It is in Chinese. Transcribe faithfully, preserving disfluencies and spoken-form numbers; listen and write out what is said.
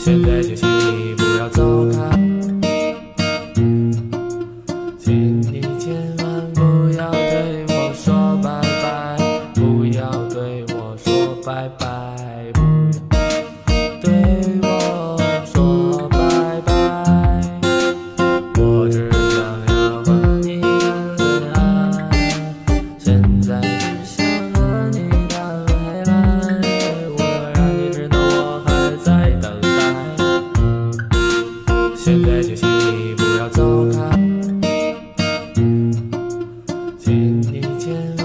现在就请你不要走开，请你千万不要对我说拜拜，不要对我说拜拜，不要对我说拜拜。我只想要和你谈恋爱，现在只想和你谈未来，我让你知道我还在等待。现在就请你不要走开，请你千万